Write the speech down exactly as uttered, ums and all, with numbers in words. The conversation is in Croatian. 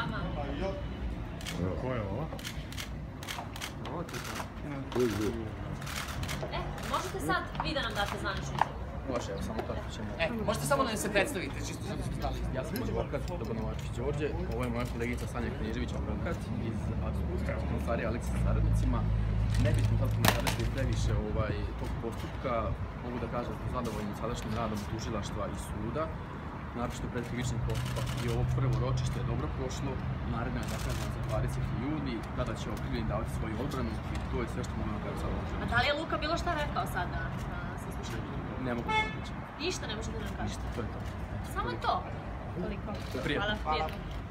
vama. Ko je ovo? Ovo ti to. E, možete sad vi da nam date zvaničnu izjavu? Može, evo samo tako ćemo. E, možete samo da se predstavite, čisto zato što stali. Ja sam advokat Dobanovačić Đorđe, ovo je moja kolegica Sanja Knježević, advokat iz kancelarije Aleksa sa saradnicima. Ne bismo sad komentarili previše tog postupka, mogu da kažem da smo zadovoljni sadašnjim radom tužilaštva i suda. Naročito pred krivični postupak i ovo prvo ročište je dobro prošlo, naredno je zakazano za dvadeseti juni, tada će okrivljeni davati svoju odbranu i to je sve što mogu da kažem sad ovo. A da li je Luka bilo šta rekao sad na saslušanju? Ne mogu da pričam. Ništa ne možete da nam kažete? Ništa, to je to. Samo to? Toliko. Prijetno. Hvala, prijetno.